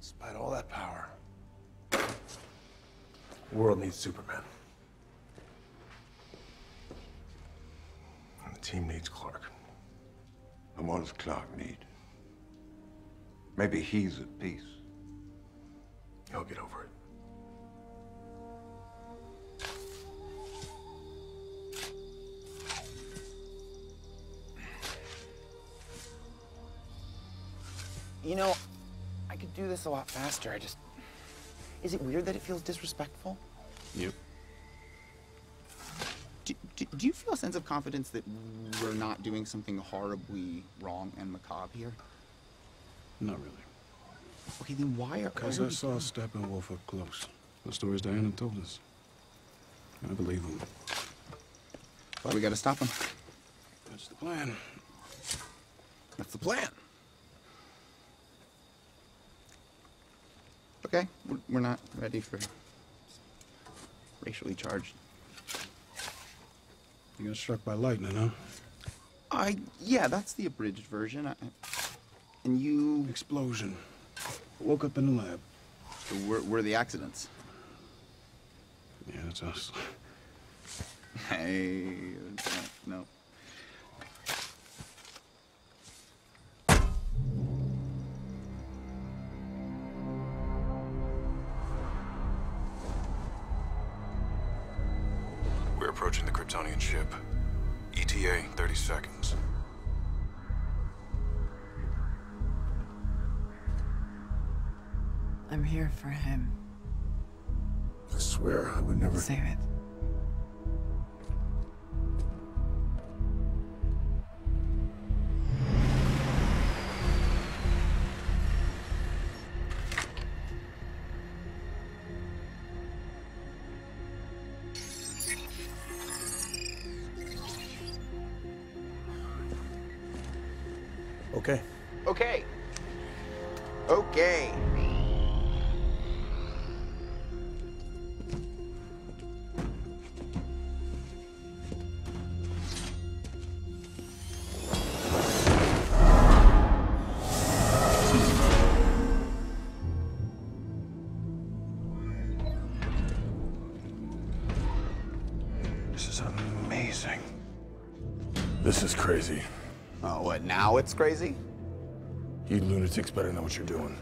Despite all that power, the world needs Superman. And the team needs Clark. And what does Clark need? Maybe he's at peace. He'll get over it. You know, I could do this a lot faster. Is it weird that it feels disrespectful? Yep. Do you feel a sense of confidence that we're not doing something horribly wrong and macabre here? Not really. Okay, then why are... Because I saw Steppenwolf up close. The stories Diana told us. I believe them. Well, we gotta stop him. That's the plan. That's the plan. Okay, we're not ready for racially charged. You got struck by lightning, huh? Yeah, that's the abridged version. And you... Explosion. Woke up in the lab. So we're the accidents. Yeah, that's us. Hey, no. We're approaching the Kryptonian ship. ETA, 30 seconds. I'm here for him. I swear I would never... Save it. Okay. Okay. Okay. This is amazing. This is crazy. Oh, what, now it's crazy? You lunatics better know what you're doing.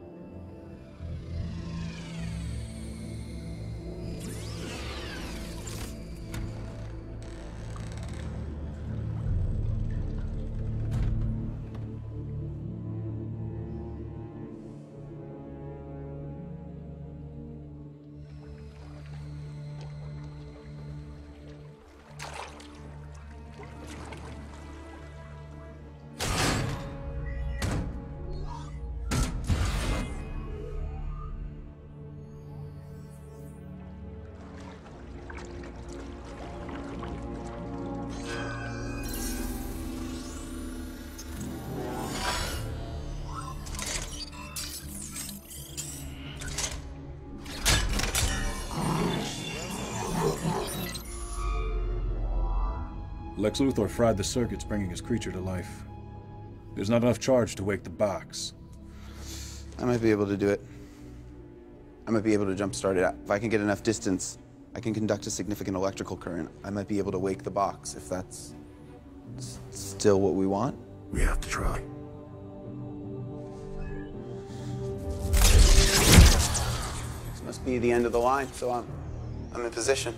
Lex Luthor fried the circuits, bringing his creature to life. There's not enough charge to wake the box. I might be able to do it. I might be able to jumpstart it. If I can get enough distance, I can conduct a significant electrical current. I might be able to wake the box, if that's still what we want. We have to try. This must be the end of the line, so I'm in position.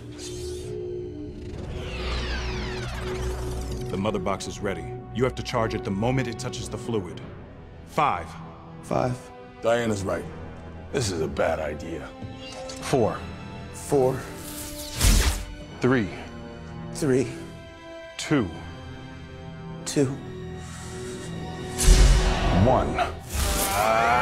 The mother box is ready. You have to charge it the moment it touches the fluid. 5. 5. Diana's right. This is a bad idea. 4. 4. 3. 3. 2. 2. 1.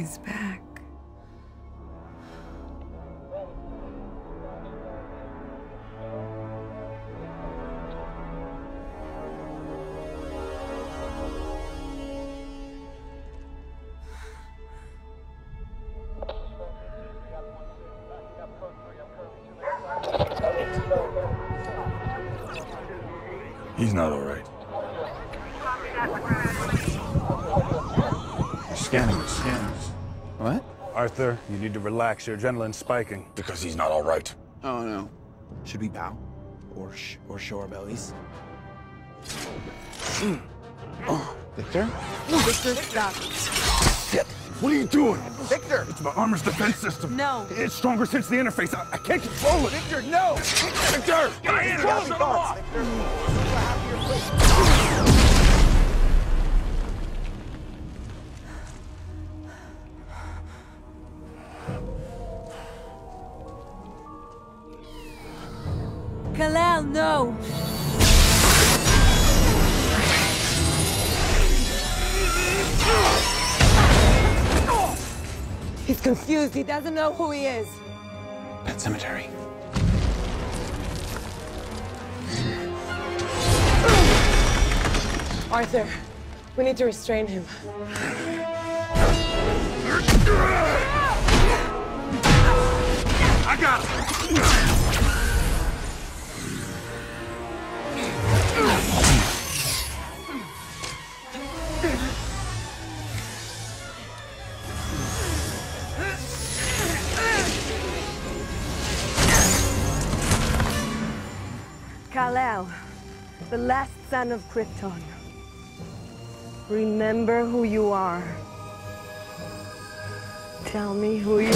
He's back. He's not all right. Scanning. What? Arthur, you need to relax. Your adrenaline's spiking. Because he's not all right. Oh no. Should we bow? Or show our bellies? Oh, Victor? Victor, stop. Shit! What are you doing? Victor! It's my armor's defense system. No. It's stronger since the interface. I can't control it. Victor, no! Victor! Diana, shut him off! Kal-El, no! He's confused. He doesn't know who he is. Pet Cemetery. Arthur, we need to restrain him. I got him! Kal-El, the last son of Krypton. Remember who you are. Tell me who you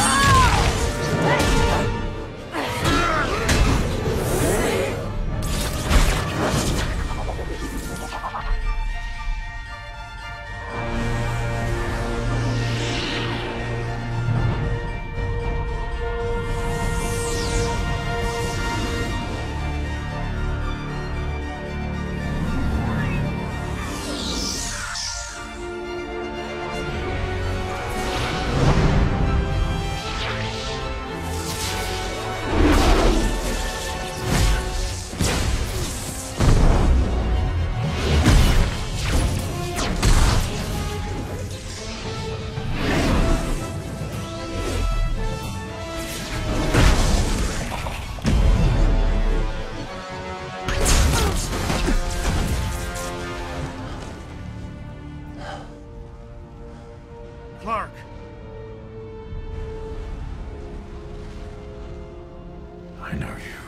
Clark! I know you.